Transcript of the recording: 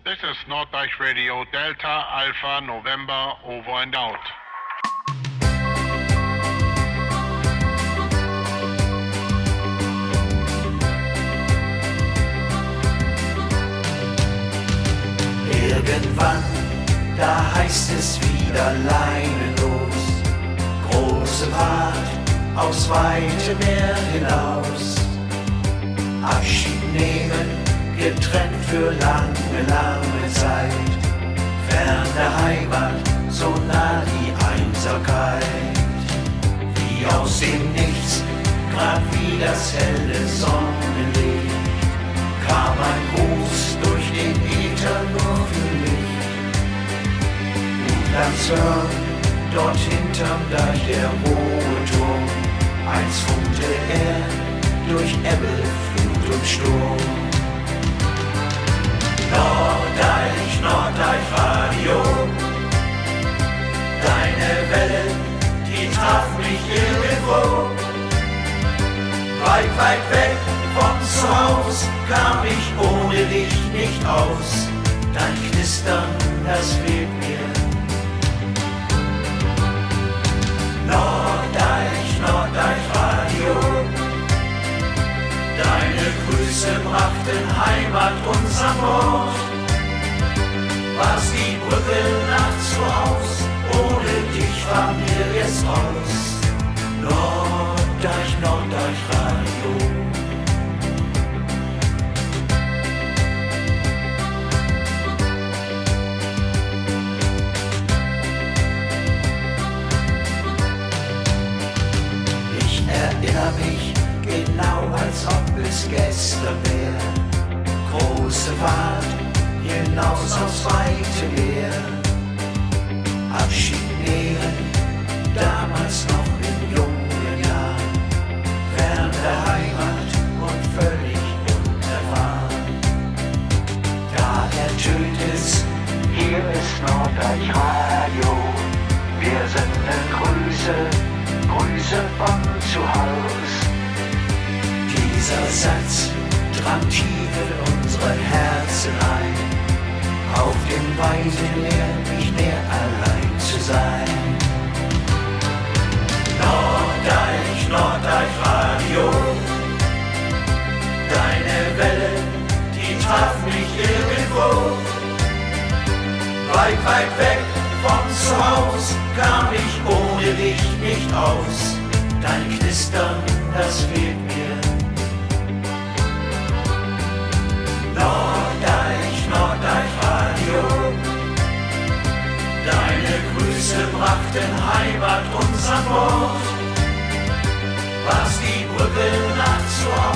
This is Norddeich Radio, Delta, Alpha, November, over and out. Irgendwann, da heißt es wieder leinenlos, große Fahrt aus weitem Meer hinaus. Abschied nehmen, getrennt für lange, lange Zeit. Fern der Heimat, so nah die Einsamkeit. Wie aus dem Nichts, grad wie das helle Sonnenlicht, kam ein Gruß durch den Äther nur für mich. Und ans Hören, dort hinterm Deich der hohe Turm, einst funkte er durch Ebbe, Flut und Sturm. Norddeich, Norddeich Radio, deine Welle, die traf mich irgendwo. Weit, weit weg von zu Haus kam ich ohne dich nicht aus. Dein Knistern, das fehlt mir. Norddeich, Norddeich Radio, deine Grüße brachten Heimat uns an Bord. War's die Brücke nachts so aus, ohne dich war mir jetzt aus. Norddeich, Norddeich Radio. Ich erinnere mich genau, als ob es gestern wär. Große Fahrt hinaus aufs weite Meer. Abschied nehmen, damals noch in jungen Jahren. Fern der Heimat und völlig unerfahren. Da ertönt es, hier ist Norddeich Radio. Wir senden Grüße, Grüße von zu Haus. Dieser Satz drang tief in unsere Herzen ein. Auf dem weiten Meer nicht mehr allein zu sein. Norddeich, Norddeich Radio, deine Welle, die traf mich irgendwo. Weit, weit weg von zu Haus kam ich ohne dich nicht aus. Dein Knistern, das fehlt mir. Norddeich, Norddeich Radio, deine Grüße brachten Heimat uns an Bord. War's die Brücke nachts so